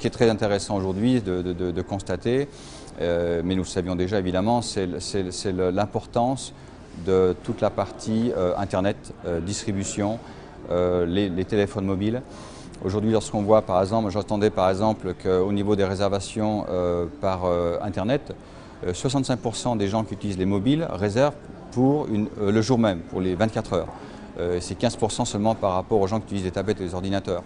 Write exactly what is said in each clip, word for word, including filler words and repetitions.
qui est très intéressant aujourd'hui de, de, de, de constater, euh, mais nous le savions déjà évidemment, c'est l'importance de toute la partie euh, Internet, euh, distribution, euh, les, les téléphones mobiles. Aujourd'hui, lorsqu'on voit par exemple, j'entendais par exemple qu'au niveau des réservations euh, par euh, Internet, euh, soixante-cinq pour cent des gens qui utilisent les mobiles réservent pour une, euh, le jour même, pour les vingt-quatre heures. Euh, C'est quinze pour cent seulement par rapport aux gens qui utilisent les tablettes et les ordinateurs.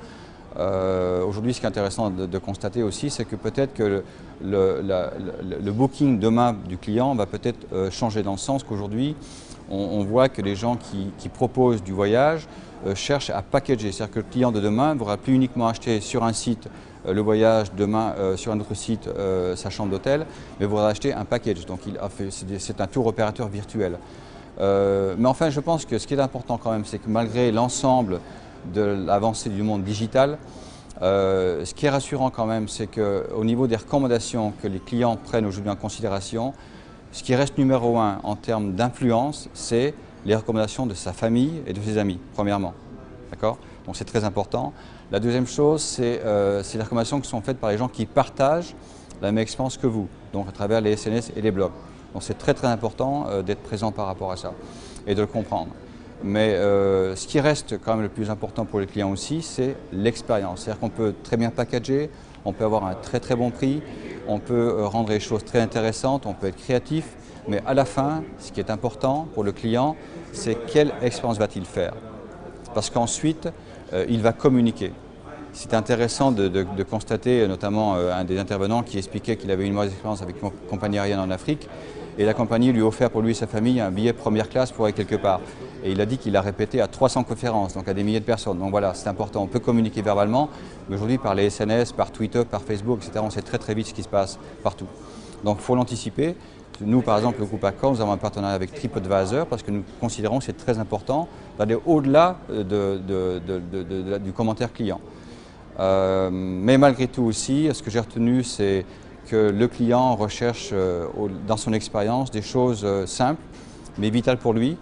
Euh, Aujourd'hui, ce qui est intéressant de, de constater aussi, c'est que peut-être que le, le, la, le, le booking demain du client va peut-être euh, changer dans le sens qu'aujourd'hui, on, on voit que les gens qui, qui proposent du voyage euh, cherchent à packager. C'est-à-dire que le client de demain ne voudra plus uniquement acheter sur un site euh, le voyage, demain euh, sur un autre site euh, sa chambre d'hôtel, mais voudra acheter un package. Donc c'est un tour opérateur virtuel. Euh, mais enfin, je pense que ce qui est important quand même, c'est que malgré l'ensemble de l'avancée du monde digital, euh, ce qui est rassurant quand même, c'est qu'au niveau des recommandations que les clients prennent aujourd'hui en considération, ce qui reste numéro un en termes d'influence, c'est les recommandations de sa famille et de ses amis, premièrement. D'accord ? Donc c'est très important. La deuxième chose, c'est euh, les recommandations qui sont faites par les gens qui partagent la même expérience que vous, donc à travers les S N S et les blogs. Donc c'est très très important euh, d'être présent par rapport à ça et de le comprendre. Mais euh, ce qui reste quand même le plus important pour les clients aussi, c'est l'expérience. C'est-à-dire qu'on peut très bien packager, on peut avoir un très très bon prix, on peut rendre les choses très intéressantes, on peut être créatif, mais à la fin, ce qui est important pour le client, c'est quelle expérience va-t-il faire. Parce qu'ensuite, euh, il va communiquer. C'est intéressant de, de, de constater, notamment euh, un des intervenants qui expliquait qu'il avait une mauvaise expérience avec une compagnie aérienne en Afrique, et la compagnie lui a offert pour lui et sa famille un billet première classe pour aller quelque part. Et il a dit qu'il a répété à trois cents conférences, donc à des milliers de personnes. Donc voilà, c'est important. On peut communiquer verbalement, mais aujourd'hui par les S N S, par Twitter, par Facebook, et cetera, on sait très très vite ce qui se passe partout. Donc il faut l'anticiper. Nous, par exemple, le groupe Accor, nous avons un partenariat avec TripAdvisor parce que nous considérons que c'est très important d'aller au-delà de, de, de, de, de, de, du commentaire client. Euh, mais malgré tout aussi, ce que j'ai retenu, c'est que le client recherche euh, dans son expérience des choses euh, simples, mais vitales pour lui.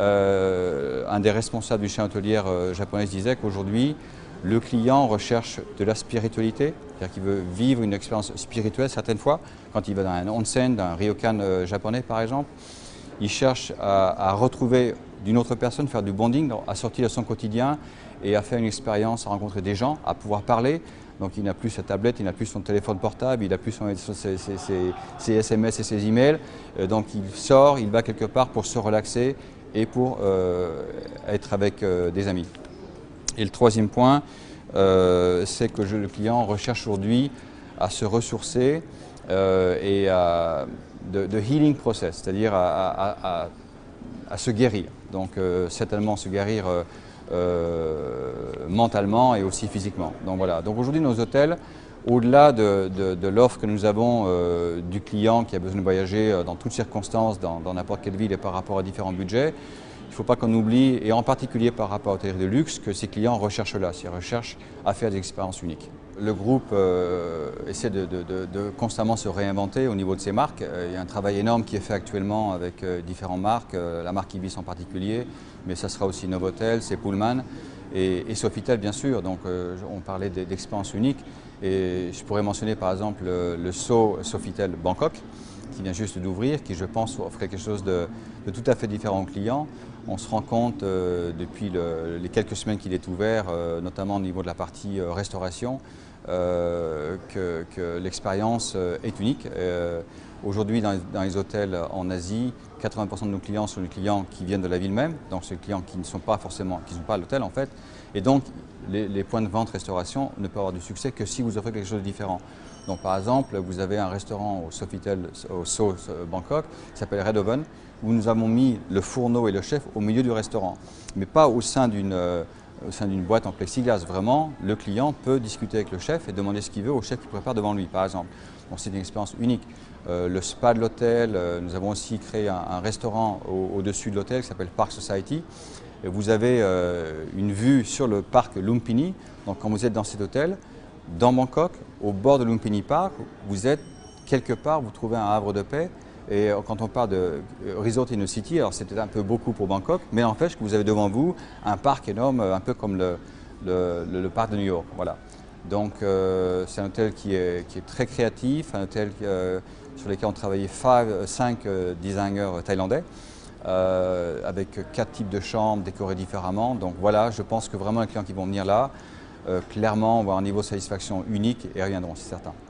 Euh, un des responsables du chaîne hôtelière euh, japonaise disait qu'aujourd'hui, le client recherche de la spiritualité, c'est-à-dire qu'il veut vivre une expérience spirituelle certaines fois, quand il va dans un onsen, dans un ryokan euh, japonais par exemple. Il cherche à, à retrouver d'une autre personne, faire du bonding, à sortir de son quotidien et à faire une expérience, à rencontrer des gens, à pouvoir parler. Donc il n'a plus sa tablette, il n'a plus son téléphone portable, il n'a plus son, ses, ses, ses, ses S M S et ses emails. Euh, donc il sort, il va quelque part pour se relaxer et pour euh, être avec euh, des amis. Et le troisième point, euh, c'est que je, le client recherche aujourd'hui à se ressourcer euh, et à de, de healing process, c'est-à-dire à, à, à, à se guérir. Donc euh, certainement se guérir euh, euh, mentalement et aussi physiquement. Donc voilà. Donc aujourd'hui nos hôtels, au-delà de, de, de l'offre que nous avons euh, du client qui a besoin de voyager euh, dans toutes circonstances, dans n'importe quelle ville et par rapport à différents budgets, il ne faut pas qu'on oublie, et en particulier par rapport aux hôtelleries de luxe, que ces clients recherchent là, ils recherchent à faire des expériences uniques. Le groupe euh, essaie de, de, de, de constamment se réinventer au niveau de ses marques. Euh, il y a un travail énorme qui est fait actuellement avec euh, différentes marques, euh, la marque Ibis en particulier, mais ça sera aussi Novotel, c'est Pullman et, et Sofitel bien sûr. Donc euh, on parlait d'expériences uniques et je pourrais mentionner par exemple le, le S O Sofitel Bangkok qui vient juste d'ouvrir, qui je pense offrait quelque chose de, de tout à fait différent aux clients. On se rend compte euh, depuis le, les quelques semaines qu'il est ouvert, euh, notamment au niveau de la partie euh, restauration, euh, que, que l'expérience euh, est unique. Euh, Aujourd'hui, dans, dans les hôtels en Asie, quatre-vingts pour cent de nos clients sont des clients qui viennent de la ville même, donc c'est des clients qui ne sont pas forcément, qui ne sont pas à l'hôtel en fait. Et donc, les, les points de vente restauration ne peuvent avoir du succès que si vous offrez quelque chose de différent. Donc par exemple, vous avez un restaurant au Sofitel, au S O Bangkok, qui s'appelle Red Oven, où nous avons mis le fourneau et le chef au milieu du restaurant, mais pas au sein d'une euh, au sein d'une boîte en plexiglas. Vraiment, le client peut discuter avec le chef et demander ce qu'il veut au chef qui prépare devant lui, par exemple. Donc c'est une expérience unique. Euh, le spa de l'hôtel, euh, nous avons aussi créé un, un restaurant au-dessus au de l'hôtel qui s'appelle Park Society. Et vous avez euh, une vue sur le parc Lumpini. Donc quand vous êtes dans cet hôtel, dans Bangkok, au bord de Lumpini Park, vous êtes quelque part, vous trouvez un havre de paix. Et quand on parle de Resort in a City, alors c'était un peu beaucoup pour Bangkok, mais n'empêche que vous avez devant vous un parc énorme, un peu comme le, le, le, le parc de New York. Voilà. Donc euh, c'est un hôtel qui est, qui est très créatif, un hôtel euh, sur lequel ont travaillé cinq euh, designers thaïlandais, euh, avec quatre types de chambres décorées différemment. Donc voilà, je pense que vraiment les clients qui vont venir là, euh, clairement, vont avoir un niveau de satisfaction unique et reviendront, c'est certain.